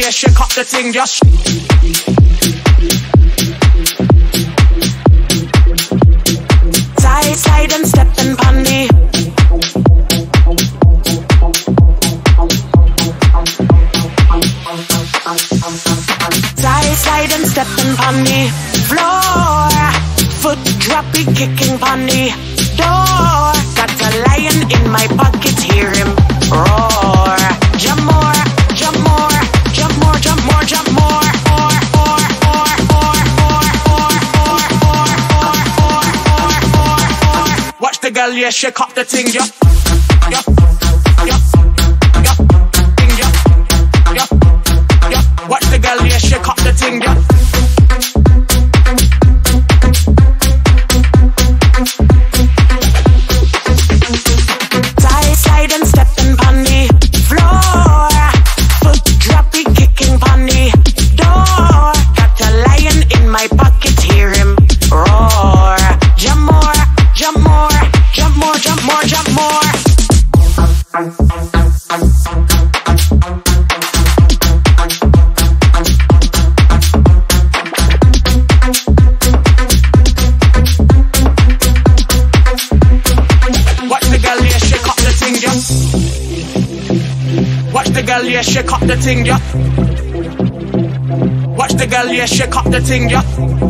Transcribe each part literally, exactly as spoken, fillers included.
yeah, shake up the thing, just. Side, slide and stepping on me. Side, slide and stepping on me. Floor, foot droppy, kicking on me. Door, got a lion in my pocket, hear him roar. Jump more, jump more, jump more, jump more, jump more. Or, or, or, or, or, or, or, or, or, or, or, or. Watch the girl, yeah, shake up the thing, yeah. Yeah, yeah, yeah, thing, yeah, yeah, yeah. Watch the girl, yeah, shake up the thing, yeah. Side, slide and stepping on me. Floor, foot droppy, kicking on me. Door, got a lion in my pocket, hear him roar. Jump more, jump more, jump more, jump more, jump more. Watch the girl, yeah, shake up the thing, yeah. Watch the girl, yeah, shake up the thing, yeah. Watch the girl, yeah, shake up the thing, yeah.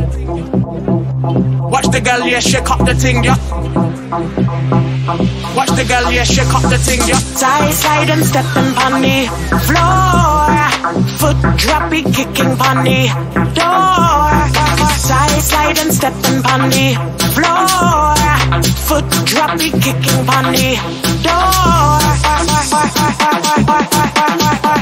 Watch the girl, yeah, shake up the thing, yeah. Watch the girl, yeah, shake up the thing, yeah. Side, slide and stepping on me. Floor, foot droppy, kicking on me. Door, side, slide and stepping on me. Floor, foot droppy, kicking on me. Door.